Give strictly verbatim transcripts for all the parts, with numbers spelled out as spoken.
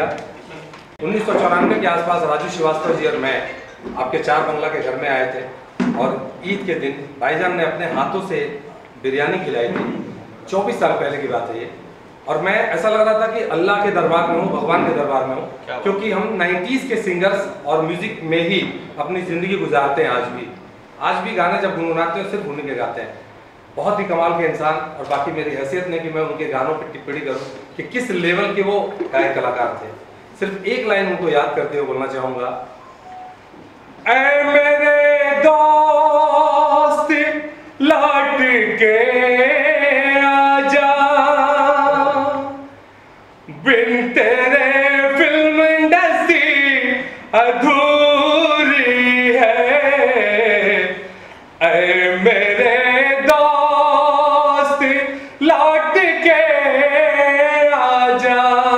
शुक्रिया। उन्नीस सौ चौरानवे के आसपास राजू श्रीवास्तव जी और मैं आपके चार बंगला के घर में आए थे और ईद के दिन भाईजान ने अपने हाथों से बिरयानी खिलाई थी। चौबीस साल पहले की बात है ये। और मैं ऐसा लग रहा था कि अल्लाह के दरबार में हूँ, भगवान के दरबार में हूँ, क्योंकि हम नाइन्टीज़ के सिंगर्स और म्यूजिक में ही अपनी ज़िंदगी गुजारते हैं। आज भी आज भी गाने जब गुनगुनाते हैं सिर्फ उन्हीं के गाते हैं। बहुत ही कमाल के इंसान, और बाकी मेरी हैसियत नहीं कि मैं उनके गानों पर टिप्पणी करूँ कि किस लेवल के वो गायक कलाकार थे। सिर्फ एक लाइन उनको याद करते हुए बोलना चाहूँगा, ऐ मेरे दोस्त लौट के आजा, बिन तेरे फिल्म इंडस्ट्री अधूरी है। ऐ मेरे दोस्त लौट के आजा।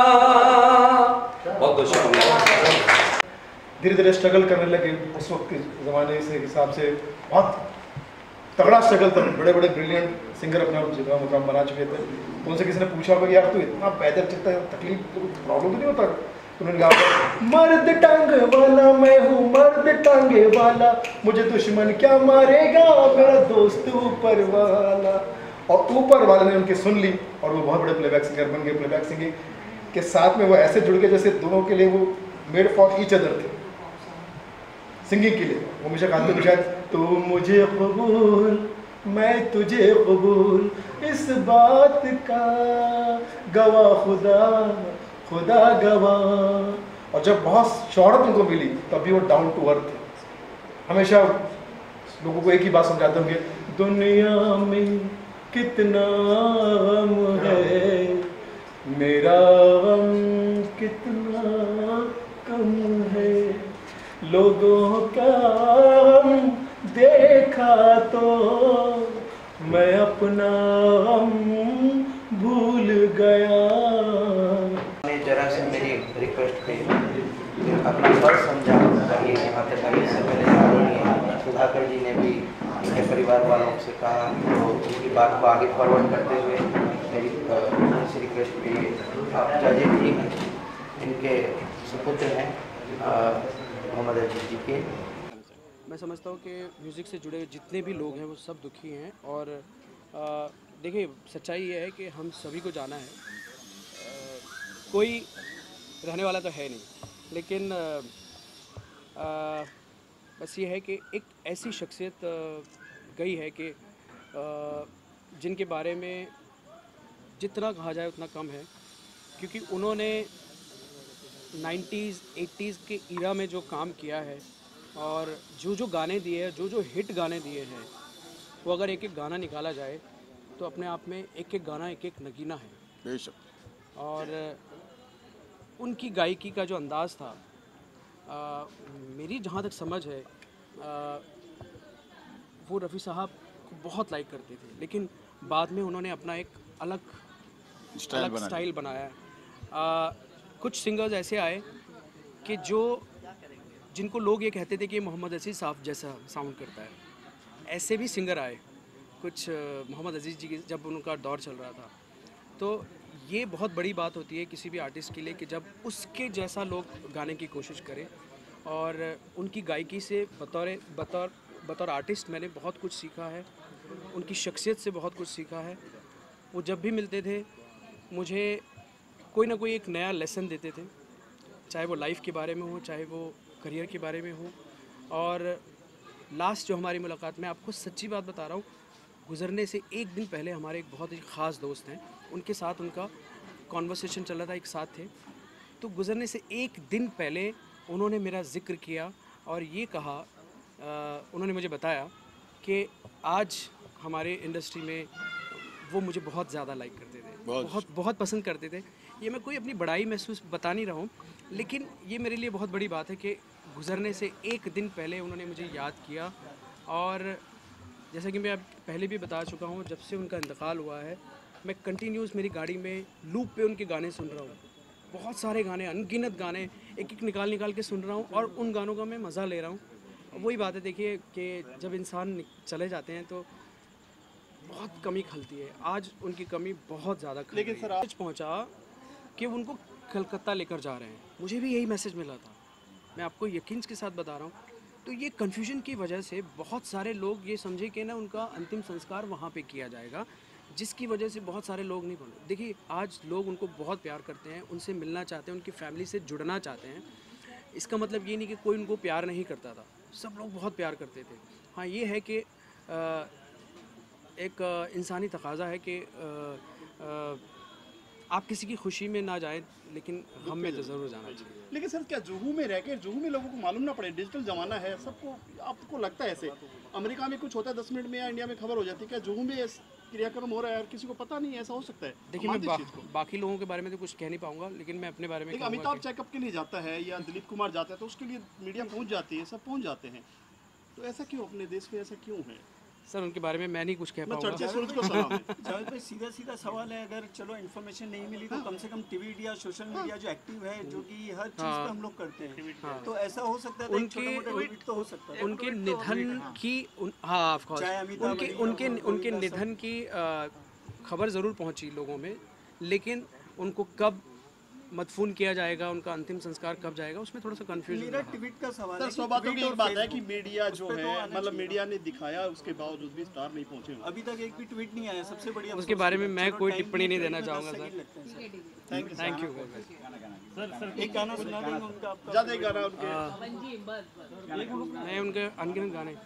बहुत बहुत शुक्रिया। धीरे धीरे स्ट्रगल करने लगे उस वक्त के ज़माने से हिसाब से, बहुत तगड़ा स्ट्रगल था। बड़े बड़े ब्रिलियंट सिंगर अपना जगह मुकाम बना चुके थे। तो उनसे किसी ने पूछा होगा कि यार तू इतना पैदल चलता है, तकलीफ प्रॉब्लम तो नहीं होता? तो उन्होंने कहा, मर्द टांगे वाला मैं हूँ, मर्द टांगे वाला, मुझे दुश्मन क्या मारेगा, मेरा दोस्त ऊपर वाला। और ऊपर वाले ने उनकी सुन ली और वो बहुत बड़े प्लेबैक सिंगर बन गए। प्लेबैक सिंगिंग के साथ में वो ऐसे जुड़ गए जैसे दोनों के लिए वो मेड फॉर ईच अदर थे सिंगिंग के लिए। वो मुझे कहते थे शायद, तू मुझे कबूल मैं तुझे कबूल, इस बात का गवाह खुदा खुदा गवाह। और जब बहुत शोहरत उनको मिली तब भी वो डाउन टू अर्थ थे। हमेशा लोगों को एक ही बात समझाते होंगे, दुनिया में कितना गम है, मेरा गम कितना कम है। लोगों का गम देखा तो मैं अपना गम भूल गया। जरा से मेरी रिक्वेस्ट पे अपना फर्ज समझा ताकि यहाँ तक आने से पहले आदरणीय सुधाकर जी ने भी उनके परिवार वालों से कहा, तो उनकी बात को आगे फॉरवर्ड करते हुए मेरी इस रिक्वेस्ट पे आप जाजिब जी हैं, इनके सुपुत्र हैं मोहम्मद अजीज जी के। मैं समझता हूँ कि म्यूज़िक से जुड़े जितने भी लोग हैं वो सब दुखी हैं। और देखिए सच्चाई ये है कि हम सभी को जाना है, आ, कोई रहने वाला तो है नहीं, लेकिन आ, आ, बस ये है कि एक ऐसी शख्सियत गई है कि जिनके बारे में जितना कहा जाए उतना कम है, क्योंकि उन्होंने नाइन्टीज़ एटीज़ के ईरा में जो काम किया है और जो जो गाने दिए हैं, जो जो हिट गाने दिए हैं, वो अगर एक एक गाना निकाला जाए तो अपने आप में एक एक गाना एक एक नगीना है बेशक। और उनकी गायकी का जो अंदाज़ था, आ, मेरी जहाँ तक समझ है, आ, वो रफ़ी साहब को बहुत लाइक करते थे, लेकिन बाद में उन्होंने अपना एक अलग स्टाइल अलग स्टाइल बनाया। आ, कुछ सिंगर्स ऐसे आए कि जो जिनको लोग ये कहते थे कि मोहम्मद अजीज़ साहब जैसा साउंड करता है, ऐसे भी सिंगर आए कुछ। मोहम्मद अजीज़ जी जब उनका दौर चल रहा था, तो ये बहुत बड़ी बात होती है किसी भी आर्टिस्ट के लिए कि जब उसके जैसा लोग गाने की कोशिश करें। और उनकी गायकी से बतौर बतौर बतौर आर्टिस्ट मैंने बहुत कुछ सीखा है, उनकी शख्सियत से बहुत कुछ सीखा है। वो जब भी मिलते थे मुझे कोई ना कोई एक नया लेसन देते थे, चाहे वो लाइफ के बारे में हो, चाहे वो करियर के बारे में हो। और लास्ट जो हमारी मुलाकात, मैं आपको सच्ची बात बता रहा हूँ, गुज़रने से एक दिन पहले हमारे एक बहुत ही ख़ास दोस्त हैं, उनके साथ उनका कॉन्वर्सेशन चल रहा था, एक साथ थे। तो गुज़रने से एक दिन पहले उन्होंने मेरा ज़िक्र किया और ये कहा, आ, उन्होंने मुझे बताया कि आज हमारे इंडस्ट्री में वो मुझे बहुत ज़्यादा लाइक करते थे, बहुत बहुत, बहुत पसंद करते थे। ये मैं कोई अपनी बड़ाई महसूस बता नहीं रहा हूँ, लेकिन ये मेरे लिए बहुत बड़ी बात है कि गुज़रने से एक दिन पहले उन्होंने मुझे याद किया। और जैसा कि मैं अब पहले भी बता चुका हूँ, जब से उनका इंतकाल हुआ है मैं कंटिन्यूस मेरी गाड़ी में लूप पे उनके गाने सुन रहा हूँ। बहुत सारे गाने, अनगिनत गाने एक एक निकाल निकाल के सुन रहा हूँ और उन गानों का मैं मज़ा ले रहा हूँ। वही बात है, देखिए कि जब इंसान चले जाते हैं तो बहुत कमी खलती है। आज उनकी कमी बहुत ज़्यादा, लेकिन सर आज पहुँचा कि उनको कलकत्ता लेकर जा रहे हैं। मुझे भी यही मैसेज मिला था, मैं आपको यकीन के साथ बता रहा हूँ। तो ये कन्फ्यूजन की वजह से बहुत सारे लोग ये समझे कि ना उनका अंतिम संस्कार वहाँ पे किया जाएगा, जिसकी वजह से बहुत सारे लोग नहीं बोले। देखिए, आज लोग उनको बहुत प्यार करते हैं, उनसे मिलना चाहते हैं, उनकी फैमिली से जुड़ना चाहते हैं। इसका मतलब ये नहीं कि कोई उनको प्यार नहीं करता था, सब लोग बहुत प्यार करते थे। हाँ, ये है कि एक इंसानी तकाज़ा है कि आप किसी की खुशी में ना जाएं, लेकिन हम में तो ज़रूर जाना चाहिए। लेकिन सर, क्या जुहू में रह के जुहू में लोगों को मालूम ना पड़े? डिजिटल ज़माना है, सबको आपको लगता है ऐसे अमेरिका में कुछ होता है दस मिनट में या इंडिया में खबर हो जाती है, क्या जुहू में क्रियाक्रम हो रहा है और किसी को पता नहीं है? ऐसा हो सकता है? देखिए, मैं बा, बाकी लोगों के बारे में तो कुछ कह नहीं पाऊंगा, लेकिन मैं अपने बारे में कहूंगा। अमिताभ चेकअप के लिए जाता है या दिलीप कुमार जाता है तो उसके लिए मीडिया पहुंच जाती है, सब पहुंच जाते हैं, तो ऐसा क्यों अपने देश में ऐसा क्यों है? सर, उनके बारे में मैं नहीं कुछ कह पाऊंगा। जावेद भाई, सीधा सीधा सवाल है, अगर चलो इन्फॉर्मेशन नहीं मिली तो कम से कम टीवी या सोशल मीडिया जो एक्टिव है, जो कि हर चीज़ पे हम लोग करते हैं, तो ऐसा हो सकता है उनके ट्वीट तो हो सकता है उनके निधन की उन, हाँ ऑफ कोर्स उनके उनके उनके निधन की खबर ज़रूर पहुंची लोगों में, लेकिन उनको कब मदफून किया जाएगा, उनका अंतिम संस्कार कब जाएगा, उसमें थोड़ा सा कंफ्यूजन है। मेरा ट्वीट का सवाल है। सौ बातों की एक बात है कि मीडिया जो है, मतलब मीडिया ने दिखाया, उसके बावजूद भी स्टार नहीं पहुंचे। अभी तक एक भी ट्वीट नहीं आया, सबसे बढ़िया। उसके बारे में मैं कोई टिप्पणी नहीं देना चाहूँगा sir. Thank you thank you sir. एक गाना सुना देंगे उनका, आपका ज़्यादा गाना उनके नहीं, उनके अनगिनत गाने।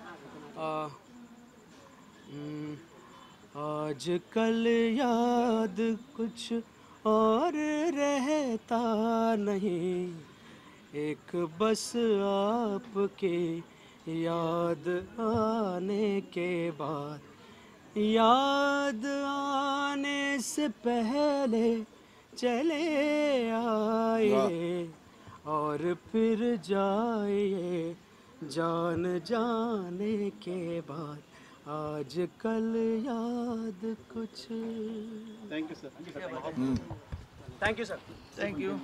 आज कल याद कुछ और रहता नहीं, एक बस आपके याद आने के बाद, याद आने से पहले चले आए और फिर जाइए जान जाने के बाद, आज कल याद कुछ। Thank you sir. Thank you sir. Thank you.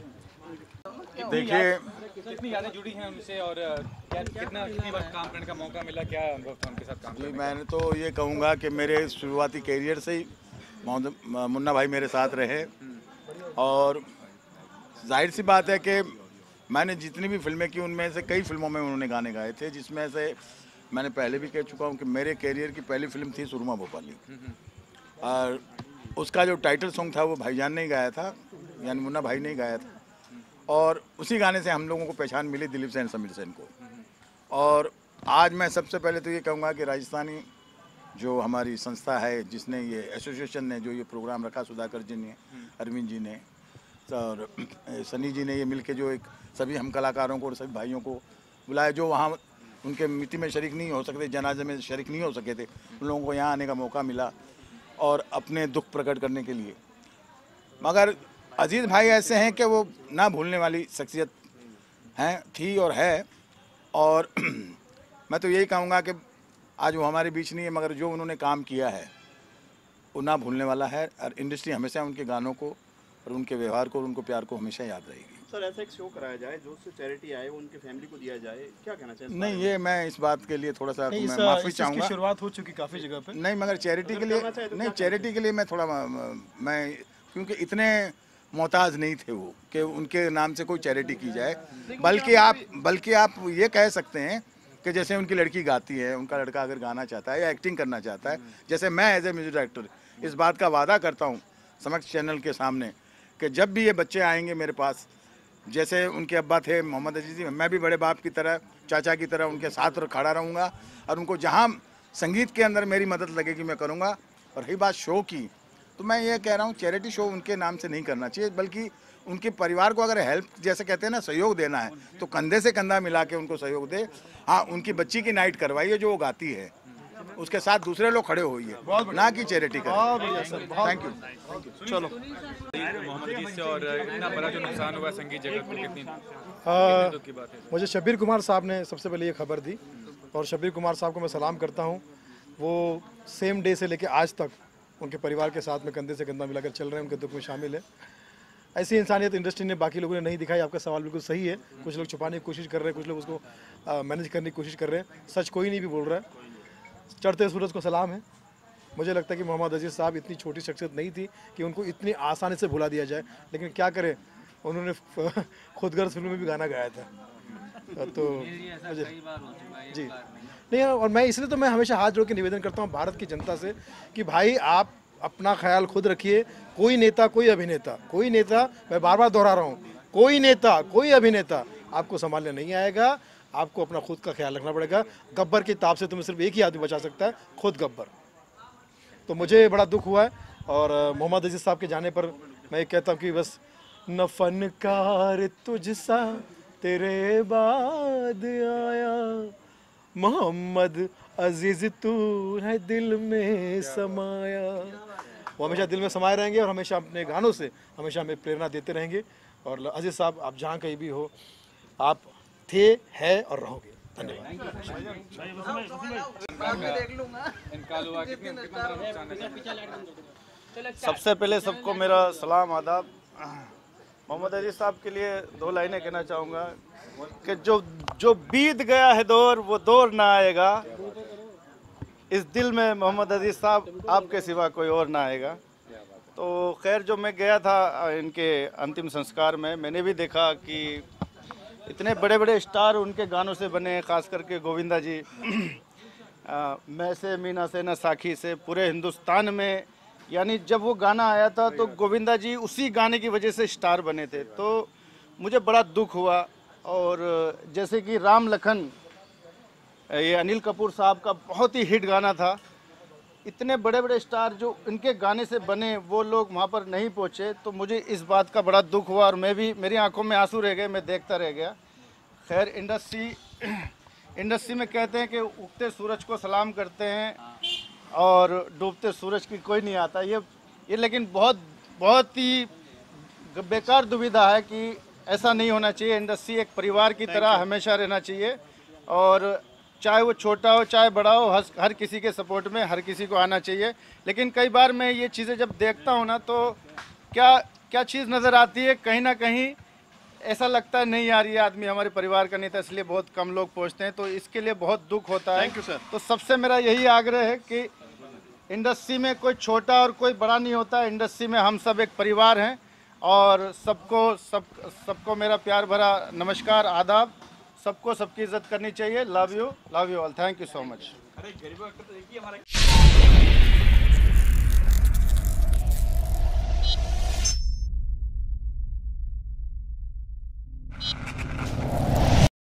देखिए, कितनी यादें जुड़ी हैं उनसे और क्या कितना कितनी बार काम करने का मौका मिला, क्या अनुभव था उनके साथ काम जी करने का? मैंने तो ये कहूँगा कि मेरे शुरुआती कैरियर से ही मोहम्मद मुन्ना भाई मेरे साथ रहे, और जाहिर सी बात है कि मैंने जितनी भी फिल्में की उनमें से कई फिल्मों में उन्होंने गाने गाए थे, जिसमें से मैंने पहले भी कह चुका हूँ कि मेरे कैरियर की पहली फिल्म थी सुरमा भोपाली, और उसका जो टाइटल सॉन्ग था वो भाईजान ने ही गाया था, यानी मुन्ना भाई ने ही गाया था, और उसी गाने से हम लोगों को पहचान मिली दिलीप सेन समीर सेन को। और आज मैं सबसे पहले तो ये कहूँगा कि राजस्थानी जो हमारी संस्था है, जिसने ये एसोसिएशन ने जो ये प्रोग्राम रखा, सुधाकर जी ने, अरविंद जी ने और सनी जी ने ये मिल के जो एक सभी हम कलाकारों को और सभी भाइयों को बुलाया, जो वहाँ उनके मिट्टी में शरीक नहीं हो सकते, जनाजे में शरीक नहीं हो सके थे, उन लोगों को यहाँ आने का मौका मिला और अपने दुख प्रकट करने के लिए। मगर अजीज़ भाई ऐसे हैं कि वो ना भूलने वाली शख्सियत हैं, थी और है, और मैं तो यही कहूँगा कि आज वो हमारे बीच नहीं है, मगर जो उन्होंने काम किया है वो ना भूलने वाला है, और इंडस्ट्री हमेशा उनके गानों को और उनके व्यवहार को और उनको प्यार को हमेशा याद रहेगी। सर, ऐसा एक शो कराया जाए जो उससे चैरिटी आए, वो उनके फैमिली को दिया जाए, क्या कहना चाहिए? नहीं, ये मैं इस बात के लिए थोड़ा सा नहीं, मैं माफ़ी इस चीज़ चाहूँगा। की शुरुआत हो चुकी काफ़ी जगह पे। नहीं, मगर चैरिटी के लिए नहीं, चैरिटी के लिए मैं थोड़ा मैं क्योंकि इतने मोहताज नहीं थे वो कि उनके नाम से कोई चैरिटी की जाए, बल्कि आप बल्कि आप ये कह सकते हैं कि जैसे उनकी लड़की गाती है, उनका लड़का अगर गाना चाहता है या एक्टिंग करना चाहता है, जैसे मैं एज ए म्यूजिक डायरेक्टर इस बात का वादा करता हूँ समक्ष चैनल के सामने कि जब भी ये बच्चे आएंगे मेरे पास, जैसे उनके अब्बा थे मोहम्मद अजीज जी, मैं भी बड़े बाप की तरह, चाचा की तरह उनके साथ खड़ा रहूँगा, और उनको जहाँ संगीत के अंदर मेरी मदद लगेगी मैं करूँगा। और रही बात शो की, तो मैं ये कह रहा हूँ चैरिटी शो उनके नाम से नहीं करना चाहिए, बल्कि उनके परिवार को अगर हेल्प, जैसे कहते हैं ना, सहयोग देना है, तो कंधे से कंधा मिला के उनको सहयोग दे। हाँ, उनकी बच्ची की नाइट करवाइए जो वो गाती है, उसके साथ दूसरे लोग खड़े होइए, ना कि चैरिटी करें। Thank you. चलो, मोहम्मद अजीज से और इतना बड़ा जो नुकसान हुआ संगीत जगत को, कितनी आ, दुख की बात है। मुझे शब्बीर कुमार साहब ने सबसे पहले ये खबर दी, और शब्बीर कुमार साहब को मैं सलाम करता हूँ। वो सेम डे से लेके आज तक उनके परिवार के साथ में कंधे से कंधा मिलाकर चल रहे हैं, उनके दुख में शामिल है। ऐसी इंसानियत इंडस्ट्री ने बाकी लोगों ने नहीं दिखाई। आपका सवाल बिल्कुल सही है, कुछ लोग छुपाने की कोशिश कर रहे हैं, कुछ लोग उसको मैनेज करने की कोशिश कर रहे हैं, सच कोई नहीं भी बोल रहा है। चढ़ते सूरज को सलाम है। मुझे लगता है कि मोहम्मद अजीज़ साहब इतनी छोटी शख्सियत नहीं थी कि उनको इतनी आसानी से भुला दिया जाए, लेकिन क्या करें, उन्होंने खुद गर्ज फिल्म में भी गाना गाया था। तो जी नहीं, और मैं इसलिए तो मैं हमेशा हाथ जोड़ के निवेदन करता हूँ भारत की जनता से कि भाई आप अपना ख्याल खुद रखिए। कोई नेता, कोई अभिनेता, कोई नेता, मैं बार बार दोहरा रहा हूँ, कोई नेता, कोई अभिनेता आपको संभालने नहीं आएगा। आपको अपना खुद का ख्याल रखना पड़ेगा। गब्बर की ताप से तुम्हें सिर्फ एक ही आदमी बचा सकता है, खुद गब्बर। तो मुझे बड़ा दुख हुआ है, और मोहम्मद अजीज़ साहब के जाने पर मैं कहता हूँ कि बस न फनकार तुझसा तेरे बाद आया, मोहम्मद अजीज़ तू है दिल में समाया। वो हमेशा दिल में समाये रहेंगे और हमेशा अपने गानों से हमेशा हमें प्रेरणा देते रहेंगे। और अजीज़ साहब, आप जहाँ कहीं भी हो, आप थे, है और रहोगे। धन्यवाद। सबसे पहले सबको मेरा सलाम आदाब। मोहम्मद अजीज़ साहब के लिए दो लाइनें कहना चाहूँगा कि जो जो बीत गया है दौर वो दौर ना आएगा, इस दिल में मोहम्मद अजीज़ साहब आपके सिवा कोई और ना आएगा। तो खैर, जो मैं गया था इनके अंतिम संस्कार में, मैंने भी देखा कि इतने बड़े बड़े स्टार उनके गानों से बने, ख़ास करके गोविंदा जी, आ, मैं से मीना से न साखी से, पूरे हिंदुस्तान में, यानी जब वो गाना आया था तो गोविंदा जी उसी गाने की वजह से स्टार बने थे। तो मुझे बड़ा दुख हुआ। और जैसे कि राम लखन, ये अनिल कपूर साहब का बहुत ही हिट गाना था, इतने बड़े बड़े स्टार जो इनके गाने से बने, वो लोग वहाँ पर नहीं पहुँचे। तो मुझे इस बात का बड़ा दुख हुआ, और मैं भी, मेरी आंखों में आंसू रह गए, मैं देखता रह गया। खैर, इंडस्ट्री इंडस्ट्री में कहते हैं कि उगते सूरज को सलाम करते हैं और डूबते सूरज की कोई नहीं आता। ये ये लेकिन बहुत बहुत ही बेकार दुविधा है कि ऐसा नहीं होना चाहिए। इंडस्ट्री एक परिवार की तरह हमेशा रहना चाहिए, और चाहे वो छोटा हो चाहे बड़ा हो, हर हर किसी के सपोर्ट में हर किसी को आना चाहिए। लेकिन कई बार मैं ये चीज़ें जब देखता हूँ ना, तो क्या क्या चीज़ नज़र आती है, कहीं ना कहीं ऐसा लगता है नहीं यार, ये आदमी हमारे परिवार का नहीं था, इसलिए बहुत कम लोग पहुँचते हैं। तो इसके लिए बहुत दुख होता है। Thank you sir. तो सबसे मेरा यही आग्रह है कि इंडस्ट्री में कोई छोटा और कोई बड़ा नहीं होता। इंडस्ट्री में हम सब एक परिवार हैं, और सबको सब सबको मेरा प्यार भरा नमस्कार, आदाब। सबको सबकी इज्जत करनी चाहिए। Love you, love you all. Thank you so much.